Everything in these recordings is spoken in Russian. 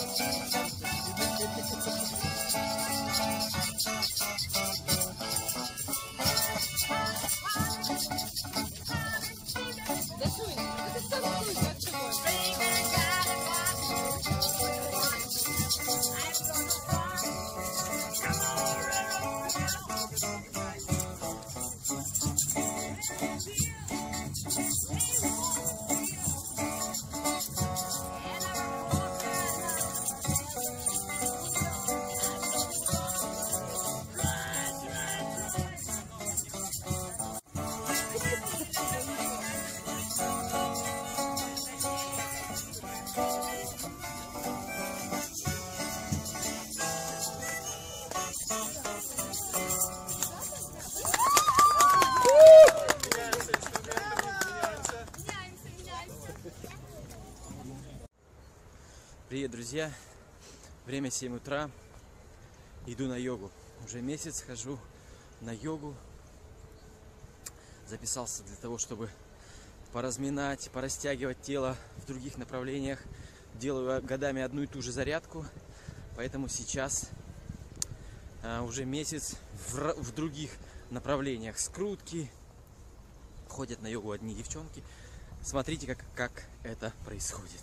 Привет, друзья! Время 7 утра. Иду на йогу. Уже месяц хожу на йогу. Записался для того, чтобы поразминать, порастягивать тело в других направлениях. Делаю годами одну и ту же зарядку. Поэтому сейчас уже месяц в других направлениях. Скрутки. Ходят на йогу одни девчонки. Смотрите, как это происходит.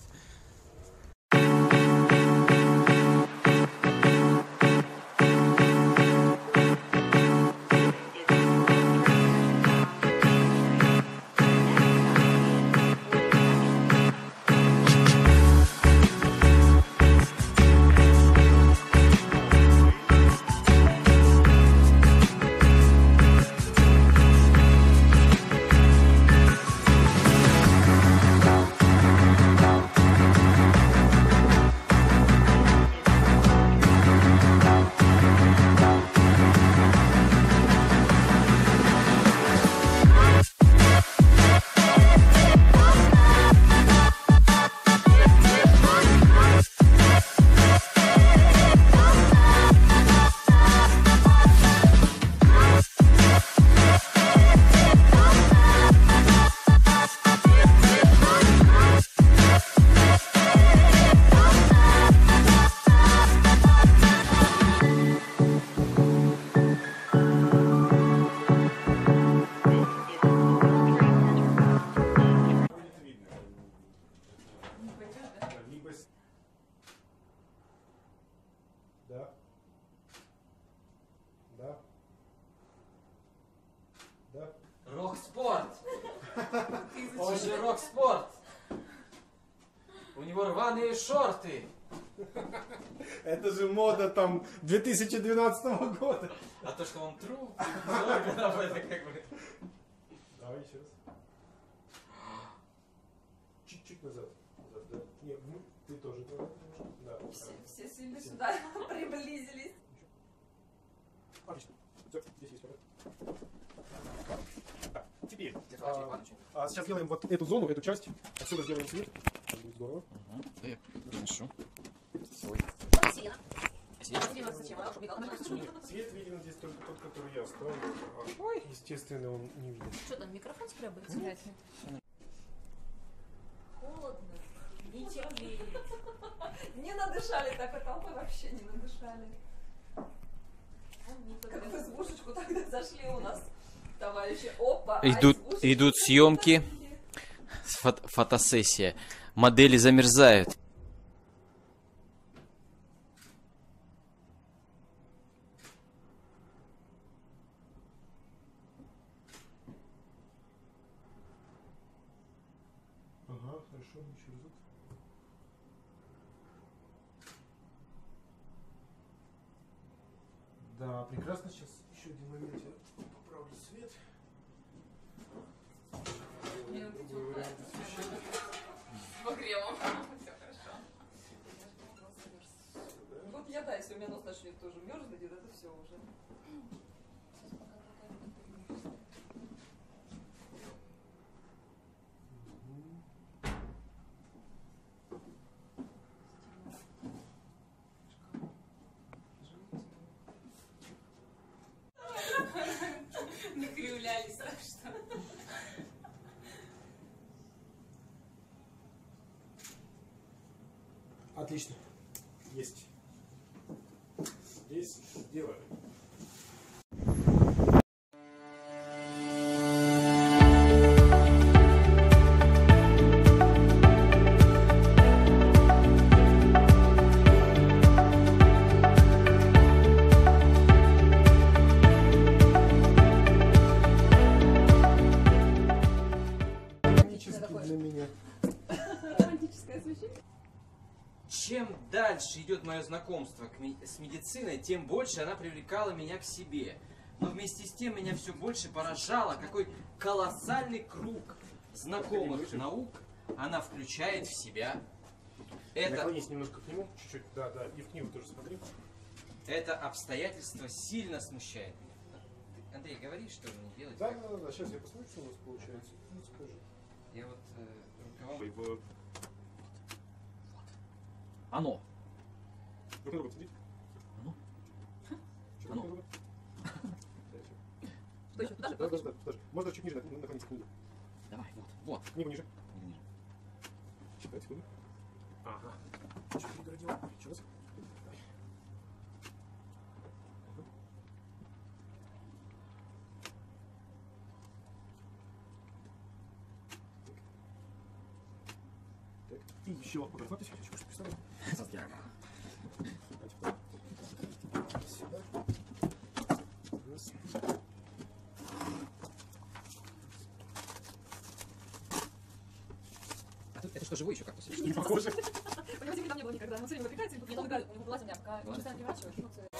Да. Да. Да. Рок-спорт! Он же рок-спорт! У него рваные шорты! Это же мода там 2012 года. А то, что он труп, это как бы... Давай еще раз. Чуть-чуть назад. Назад, да. Нет, ты тоже туда. Да. Все сильно сюда приблизились. Отлично. Все, здесь есть порядок. Теперь. Сейчас сделаем вот эту зону, эту часть. Отсюда сделаем свет. Будет здорово. Я приношу свой. Свет виден здесь только тот, который я оставлю. Естественно, он не виден. Что там, микрофон скребается? Холодно. Не терпеть. Не надышали, так и толпы вообще не надышали. Как в избушечку тогда зашли у нас, товарищи. Опа! Идут съемки, фотосессия. Модели замерзают. Ага, хорошо, еще разок. Да, прекрасно. Сейчас еще один момент. Я поправлю свет. С погревом. Все хорошо. Вот я, да, если у меня нос начнет тоже мерзнуть, это все уже. Накривлялись, так что. Отлично. Есть. Здесь делаем. Для меня. Романтическое освещение. Чем дальше идет мое знакомство с медициной, тем больше она привлекала меня к себе. Но вместе с тем меня все больше поражало, какой колоссальный круг знакомых наук она включает в себя. Это, Наклонись немножко к нему, чуть-чуть, да, да, и в книгу тоже смотри. это обстоятельство сильно смущает меня. Ты, Андрей, говори, что мне делать? Да, да, да, сейчас я посмотрю, что у нас получается. Ну, скажи. Я вот руководствуюсь. Вот. Оно. Друг на друга смотрите. Ну? Чё, А ну. друг на друга? Что еще? Туда же? Да, да, да, даже. Можно чуть ниже наклониться к книгу. Давай, вот. Книгу ниже. Ниже. Читай секунду. Ага. Что перегородила? Еще раз. Давай. Ага. Так. И еще подготовьтесь, еще что-то представим. Сюда. Раз. А тут это что, живой еще как-то? Не похоже. Понимаете, там не было никогда. Ну, все время напрягается, и тут немного у него глаз у меня, пока Ладно. чувствую, переворачиваешь.